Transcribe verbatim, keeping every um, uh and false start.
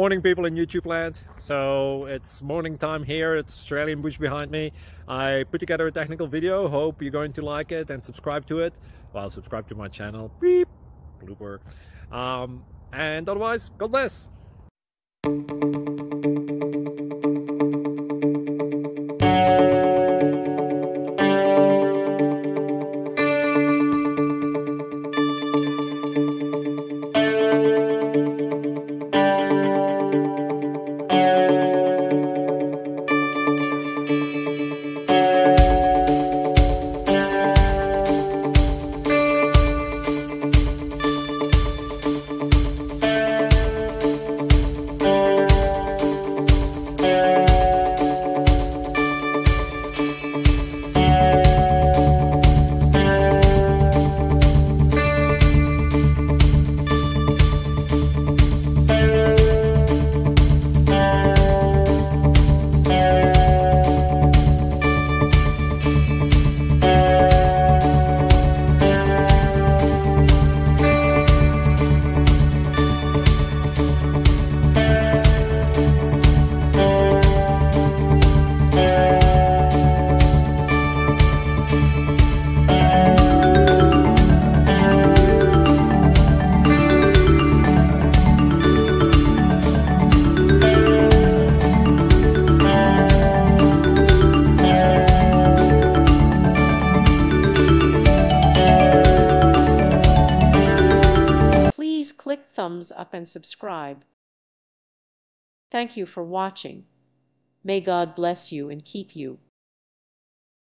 Morning, people in YouTube land. So it's morning time here. It's Australian bush behind me. I put together a technical video. Hope you're going to like it and subscribe to it. Well, subscribe to my channel. Beep. Blooper. Um, and otherwise, God bless. Please click thumbs up and subscribe. Thank you for watching. May God bless you and keep you.